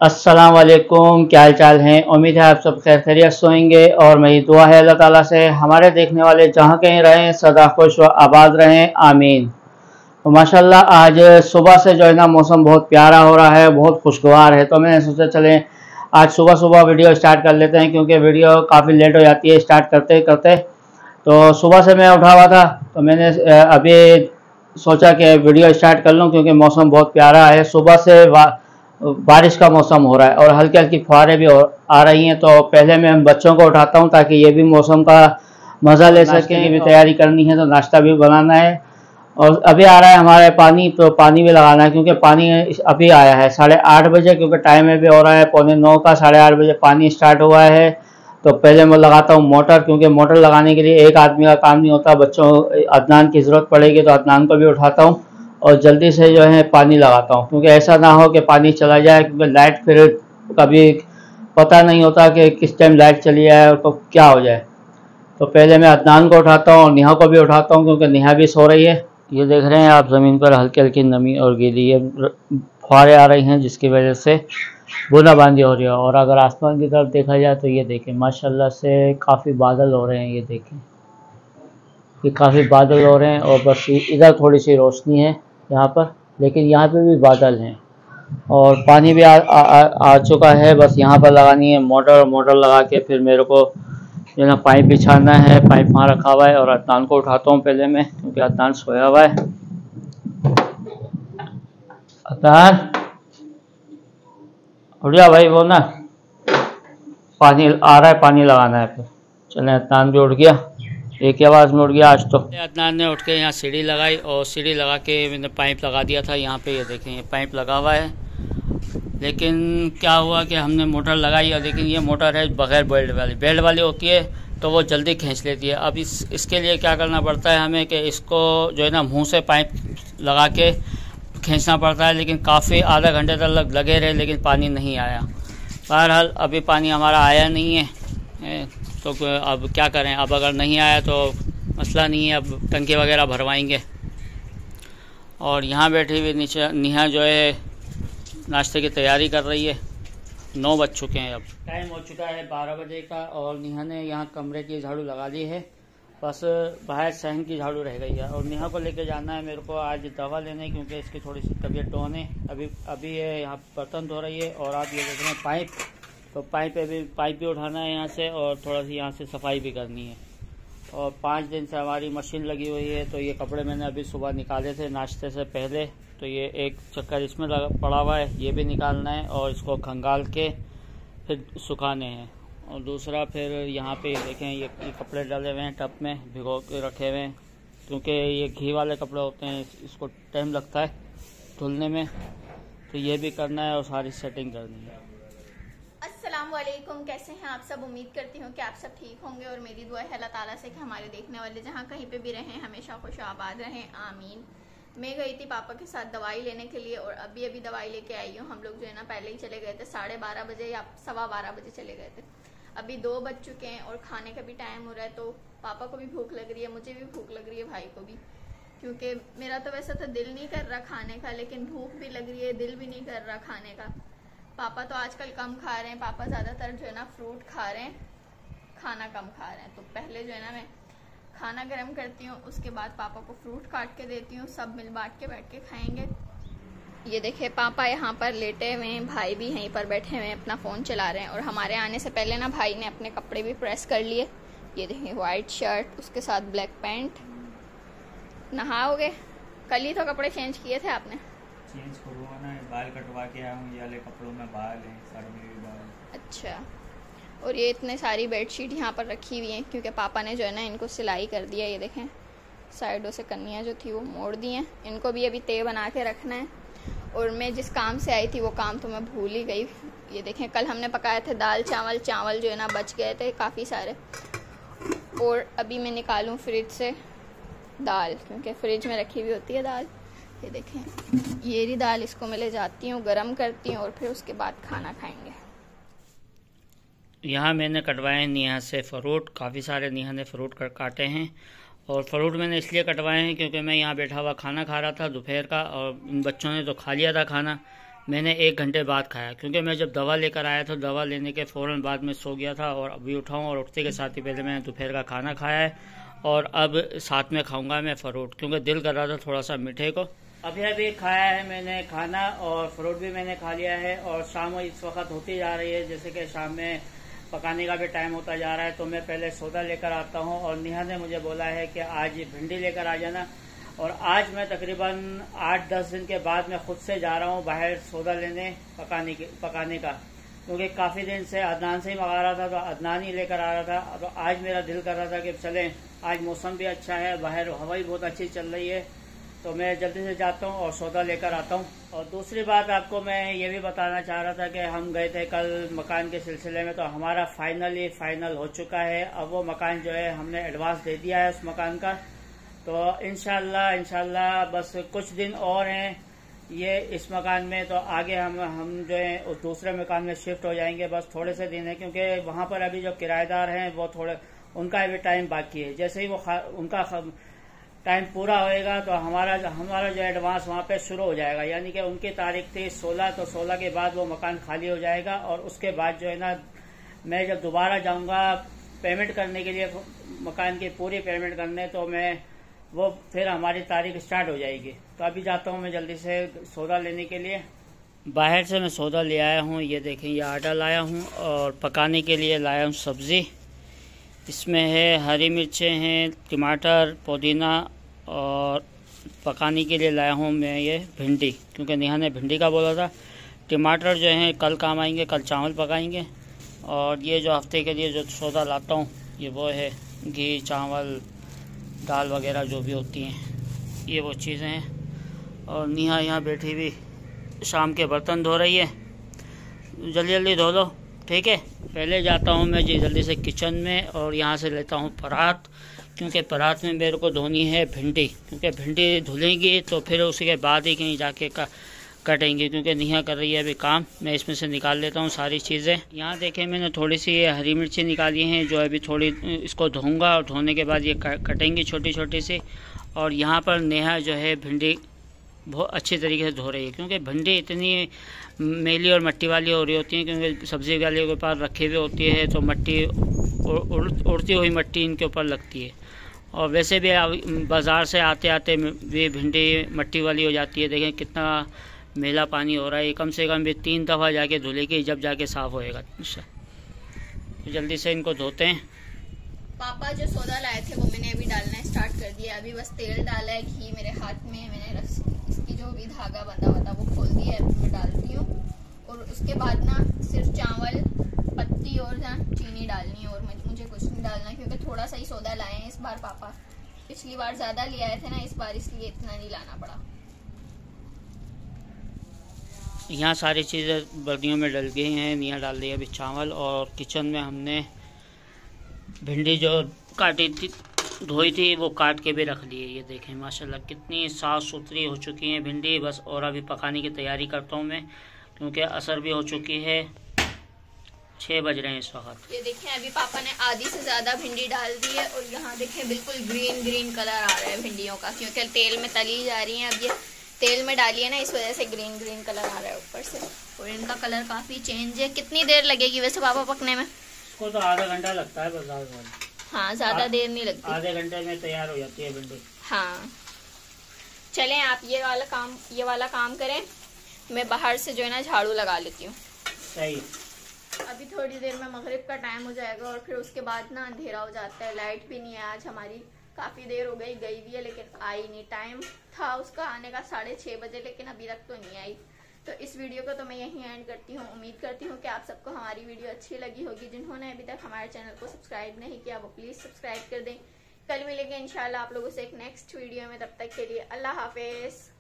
अस्सलाम वालेकुम, क्या हाल चाल हैं। उम्मीद है आप सब खैर खैरियत से होंगे और मेरी दुआ है अल्लाह ताला से हमारे देखने वाले जहाँ कहीं रहें सदा खुश व आबाद रहें, आमीन। तो माशाल्लाह आज सुबह से जो है ना मौसम बहुत प्यारा हो रहा है, बहुत खुशगवार है। तो मैंने सोचा चलें आज सुबह सुबह वीडियो स्टार्ट कर लेते हैं, क्योंकि वीडियो काफ़ी लेट हो जाती है स्टार्ट करते करते। तो सुबह से मैं उठा हुआ था, तो मैंने अभी सोचा कि वीडियो स्टार्ट कर लूँ, क्योंकि मौसम बहुत प्यारा है। सुबह से बारिश का मौसम हो रहा है और हल्की हल्की फुहारें भी आ रही हैं। तो पहले मैं बच्चों को उठाता हूँ ताकि ये भी मौसम का मज़ा ले सकें। की भी तैयारी करनी है, तो नाश्ता भी बनाना है। और अभी आ रहा है हमारे पानी, तो पानी भी लगाना है, क्योंकि पानी अभी आया है 8:30 बजे, क्योंकि टाइम में भी हो रहा है 8:45 का। 8:30 बजे पानी स्टार्ट हुआ है। तो पहले मैं लगाता हूँ मोटर, क्योंकि मोटर लगाने के लिए एक आदमी का काम नहीं होता। बच्चों अदनान की ज़रूरत पड़ेगी तो अदनान को भी उठाता हूँ और जल्दी से जो है पानी लगाता हूँ, क्योंकि ऐसा ना हो कि पानी चला जाए, क्योंकि लाइट फिर कभी पता नहीं होता कि किस टाइम लाइट चली जाए तो क्या हो जाए। तो पहले मैं अदनान को उठाता हूँ और नेहा को भी उठाता हूँ, क्योंकि नेहा भी सो रही है। ये देख रहे हैं आप, ज़मीन पर हल्की हल्की नमी और गीली फुहारें आ रही हैं, जिसकी वजह से बूंदाबांदी हो रही है। और अगर आसमान की तरफ देखा जाए तो ये देखें माशाल्लाह से काफ़ी बादल हो रहे हैं। ये देखें कि काफ़ी बादल हो रहे हैं और बस इधर थोड़ी सी रोशनी है यहाँ पर, लेकिन यहाँ पे भी बादल हैं। और पानी भी आ चुका है। बस यहाँ पर लगानी है मोटर। मोटर लगा के फिर मेरे को जो ना पाइप बिछाना है। पाइप वहाँ रखा हुआ है और अदनान को उठाता हूँ पहले मैं, क्योंकि अदनान सोया हुआ है। अदनान उठ जा भाई, वो ना पानी आ रहा है, पानी लगाना है। फिर चलें, अदनान भी उठ गया, एक ही आवाज़ में उठ गया आज तो। अदनान ने उठ के यहाँ सीढ़ी लगाई और सीढ़ी लगा के मैंने पाइप लगा दिया था यहाँ पे। ये देखें, ये पाइप लगा हुआ है। लेकिन क्या हुआ कि हमने मोटर लगाई और लेकिन ये मोटर है बग़ैर बेल्ट वाली होती है, तो वो जल्दी खींच लेती है। अब इसके लिए क्या करना पड़ता है हमें कि इसको जो है ना मुँह से पाइप लगा के खींचना पड़ता है। लेकिन काफ़ी आधा घंटे तक लगे रहे, लेकिन पानी नहीं आया। बहरहाल अभी पानी हमारा आया नहीं है, तो अब क्या करें। अब अगर नहीं आया तो मसला नहीं है, अब टंकी वगैरह भरवाएंगे। और यहाँ बैठी हुई नीचे नेहा जो है नाश्ते की तैयारी कर रही है। 9 बज चुके हैं, अब टाइम हो चुका है 12 बजे का। और नेहा ने यहाँ कमरे की झाड़ू लगा ली है, बस बाहर सहन की झाड़ू रह गई है। और नेहा को लेके जाना है मेरे को आज दवा लेने, क्योंकि इसकी थोड़ी सी तबीयत डाउन है। अभी ये यहाँ बर्तन धो रही है। और आप ये देख रहे हैं पाइप, तो पाइप भी उठाना है यहाँ से, और थोड़ा सी यहाँ से सफाई भी करनी है। और 5 दिन से हमारी मशीन लगी हुई है, तो ये कपड़े मैंने अभी सुबह निकाले थे नाश्ते से पहले। तो ये एक चक्कर इसमें पड़ा हुआ है, ये भी निकालना है और इसको खंगाल के फिर सुखाने हैं। और दूसरा फिर यहाँ पे देखें, ये कपड़े डाले हुए हैं टब में, भिगो के रखे हुए हैं, क्योंकि ये घी वाले कपड़े होते हैं, इसको टाइम लगता है धुलने में। तो ये भी करना है और सारी सेटिंग करनी है। अस्सलामुअलैकुम, कैसे हैं आप सब। उम्मीद करती हूँ कि आप सब ठीक होंगे और मेरी दुआ है अल्लाह ताला से कि हमारे देखने वाले जहाँ कहीं पे भी रहें हमेशा खुश आबाद रहें, आमीन। मैं गई थी पापा के साथ दवाई लेने के लिए और अभी दवाई लेके आई हूँ। हम लोग जो है ना पहले ही चले गए थे, 12:30 बजे या 12:15 बजे चले गए थे। अभी 2 बज चुके हैं और खाने का भी टाइम हो रहा है। तो पापा को भी भूख लग रही है, मुझे भी भूख लग रही है, भाई को भी, क्योंकि मेरा तो वैसे तो दिल नहीं कर रहा खाने का, लेकिन भूख भी लग रही है, दिल भी नहीं कर रहा खाने का। पापा तो आजकल कम खा रहे हैं, पापा ज़्यादातर जो है ना फ्रूट खा रहे हैं, खाना कम खा रहे हैं। तो पहले जो है ना मैं खाना गर्म करती हूँ, उसके बाद पापा को फ्रूट काट के देती हूँ, सब मिल बांट के बैठ के खाएंगे। ये देखिए पापा यहाँ पर लेटे हुए हैं, भाई भी यहीं पर बैठे हुए हैं, अपना फ़ोन चला रहे हैं। और हमारे आने से पहले ना भाई ने अपने कपड़े भी प्रेस कर लिए। ये देखिए वाइट शर्ट, उसके साथ ब्लैक पैंट। नहाओगे? कल ही तो कपड़े चेंज किए थे आपने। चेंज करूँगा ना, बाल कटवा के आया हूँ, ये वाले कपड़ों में बाल हैं, सर में भी बाल। अच्छा। और ये इतने सारी बेडशीट यहाँ पर रखी हुई हैं, क्योंकि पापा ने जो है ना इनको सिलाई कर दिया। ये देखें साइडों से कन्नियाँ जो थी वो मोड़ दी हैं, इनको भी अभी तय बना के रखना है। और मैं जिस काम से आई थी वो काम तो मैं भूल ही गई। ये देखें कल हमने पकाए थे दाल चावल, चावल जो है ना बच गए थे काफ़ी सारे। और अभी मैं निकालूँ फ्रिज से दाल, क्योंकि फ्रिज में रखी हुई होती है दाल। ये देखें ये रही दाल, इसको मैं ले जाती हूँ, गरम करती हूँ और फिर उसके बाद खाना खाएंगे। यहाँ मैंने कटवाए नेहा से फ्रूट, काफ़ी सारे नेहा ने फ्रूट काटे हैं। और फ्रूट मैंने इसलिए कटवाए हैं क्योंकि मैं यहाँ बैठा हुआ खाना खा रहा था दोपहर का, और इन बच्चों ने तो खा लिया था खाना, मैंने 1 घंटे बाद खाया, क्योंकि मैं जब दवा लेकर आया था दवा लेने के फ़ौरन बाद में सो गया था और अभी उठा हूँ और उठते के साथ ही पहले मैंने दोपहर का खाना खाया है और अब साथ में खाऊंगा मैं फ्रूट, क्योंकि दिल कर रहा था थोड़ा सा मीठे को। अभी खाया है मैंने खाना और फ्रूट भी मैंने खा लिया है और शाम इस वक्त होती जा रही है, जैसे कि शाम में पकाने का भी टाइम होता जा रहा है, तो मैं पहले सौदा लेकर आता हूँ और नेहा ने मुझे बोला है कि आज भिंडी लेकर आ जाना। और आज मैं तकरीबन 8-10 दिन के बाद मैं खुद से जा रहा हूँ बाहर सौदा लेने पकाने का, क्योंकि काफ़ी दिन से अदनान से ही मंगा रहा था, तो अदनान ही लेकर आ रहा था। तो आज मेरा दिल कर रहा था कि चलें, आज मौसम भी अच्छा है, बाहर हवा भी बहुत अच्छी चल रही है, तो मैं जल्दी से जाता हूँ और सौदा लेकर आता हूँ। और दूसरी बात आपको मैं ये भी बताना चाह रहा था कि हम गए थे कल मकान के सिलसिले में, तो हमारा फाइनल हो चुका है। अब वो मकान जो है हमने एडवांस दे दिया है उस मकान का, तो इंशाल्लाह बस कुछ दिन और हैं ये इस मकान में, तो आगे हम जो है उस दूसरे मकान में शिफ्ट हो जाएंगे। बस थोड़े से दिन है, क्योंकि वहाँ पर अभी जो किराएदार हैं वो थोड़े, उनका अभी टाइम बाकी है। जैसे ही वो उनका टाइम पूरा होएगा तो हमारा जो एडवांस वहाँ पे शुरू हो जाएगा, यानी कि उनकी तारीख थी 16, तो 16 के बाद वो मकान खाली हो जाएगा और उसके बाद जो है ना मैं जब दोबारा जाऊँगा पेमेंट करने के लिए, मकान की पूरी पेमेंट करने, तो मैं वो फिर हमारी तारीख स्टार्ट हो जाएगी। तो अभी जाता हूँ मैं जल्दी से सौदा लेने के लिए। बाहर से मैं सौदा ले आया हूँ, ये देखें ये आटा लाया हूँ और पकाने के लिए लाया हूँ सब्ज़ी। इसमें है हरी मिर्चें हैं, टमाटर, पुदीना, और पकाने के लिए लाया हूँ मैं ये भिंडी, क्योंकि नेहा ने भिंडी का बोला था। टमाटर जो हैं कल काम आएंगे, कल चावल पकाएंगे। और ये जो हफ्ते के लिए जो सौदा लाता हूँ ये वो है घी, चावल, दाल वगैरह जो भी होती हैं, ये वो चीज़ें हैं। और नेहा यहाँ बैठी हुई शाम के बर्तन धो रही है, जल्दी धो लो, ठीक है। पहले जाता हूँ मैं जी जल्दी से किचन में और यहाँ से लेता हूँ परात, क्योंकि परात में मेरे को धोनी है भिंडी, क्योंकि भिंडी धुलेंगी तो फिर उसके बाद ही कहीं जाके कटेंगे, क्योंकि नेहा कर रही है अभी काम। मैं इसमें से निकाल लेता हूँ सारी चीज़ें। यहाँ देखें मैंने थोड़ी सी ये हरी मिर्ची निकाली हैं, जो अभी थोड़ी इसको धोऊंगा और धोने के बाद ये कटेंगी छोटी छोटी सी। और यहाँ पर नेहा जो है भिंडी बहुत अच्छी तरीके से धो रही है, क्योंकि भिंडी इतनी मेली और मट्टी वाली हो रही होती है, क्योंकि सब्ज़ी वाले के पास रखी हुई होती है, तो मट्टी उड़ती हुई मट्टी इनके ऊपर लगती है। और वैसे भी बाज़ार से आते आते भी भिंडी मट्टी वाली हो जाती है। देखें कितना मेला पानी हो रहा है, कम से कम भी 3 दफ़ा जाके धुलेगी, जब जाके साफ़ होएगा। तो जल्दी से इनको धोते हैं। पापा जो सौदा लाए थे वो मैंने अभी डालना स्टार्ट कर दिया। अभी बस तेल डाला है, घी मेरे हाथ में, मैंने इसकी जो भी धागा बंधा हुआ था वो खोल दिया है, मैं डालती हूँ। और उसके बाद ना सिर्फ चावल, पत्ती और ना चीनी डालनी है, और मुझे कुछ नहीं डालना, क्योंकि थोड़ा सा ही सौदा लाए हैं इस बार पापा। पिछली बार ज़्यादा ले आए थे ना इस बार, इसलिए इतना नहीं लाना पड़ा। यहाँ सारी चीज़ें बर्नियों में डल गई हैं, नेहा डाल दी अभी चावल। और किचन में हमने भिंडी जो काटी थी, धोई थी, वो काट के भी रख ली है। ये देखें माशाल्लाह कितनी साफ़ सुथरी हो चुकी है भिंडी। बस और अभी पकाने की तैयारी करता हूँ मैं, क्योंकि असर भी हो चुकी है, 6 बज रहे हैं इस वक्त। ये देखें अभी पापा ने आधी से ज़्यादा भिंडी डाल दी है, और यहाँ देखें बिल्कुल ग्रीन कलर आ रहा है भिंडियों का, क्योंकि तेल में तली जा रही हैं। अब ये तेल में डाली है ना, इस वजह से ग्रीन कलर आ रहा है ऊपर से, और इनका कलर काफ़ी चेंज है। कितनी देर लगेगी वैसे पापा पकने में? इसको तो आधा घंटा लगता है बस। हाँ, ज़्यादा देर नहीं लगती, आधे घंटे में तैयार हो जाती है भिंडी। हाँ चलें, आप ये वाला काम करें, मैं बाहर से जो है ना झाड़ू लगा लेती हूँ। सही। अभी थोड़ी देर में मगरिब का टाइम हो जाएगा, और फिर उसके बाद ना अंधेरा हो जाता है। लाइट भी नहीं है आज हमारी, काफ़ी देर हो गई भी है, लेकिन आई नहीं। टाइम था उसका आने का 6:30 बजे, लेकिन अभी तक तो नहीं आई। तो इस वीडियो को तो मैं यहीं एंड करती हूँ। उम्मीद करती हूँ कि आप सबको हमारी वीडियो अच्छी लगी होगी। जिन्होंने अभी तक हमारे चैनल को सब्सक्राइब नहीं किया वो प्लीज़ सब्सक्राइब कर दें। कल मिलेंगे इंशाल्लाह आप लोगों से एक नेक्स्ट वीडियो में, तब तक के लिए अल्लाह हाफिज़।